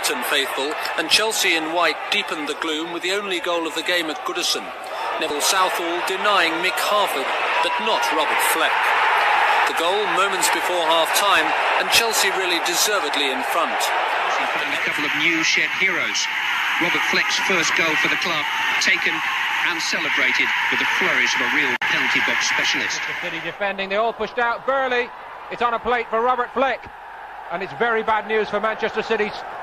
Everton faithful, and Chelsea in white deepened the gloom with the only goal of the game at Goodison. Neville Southall denying Mick Harford, but not Robert Fleck. The goal moments before half-time, and Chelsea really deservedly in front. A couple of new shed heroes. Robert Fleck's first goal for the club, taken and celebrated with the flourish of a real penalty box specialist. City defending, they all pushed out. Burley, it's on a plate for Robert Fleck, and it's very bad news for Manchester City's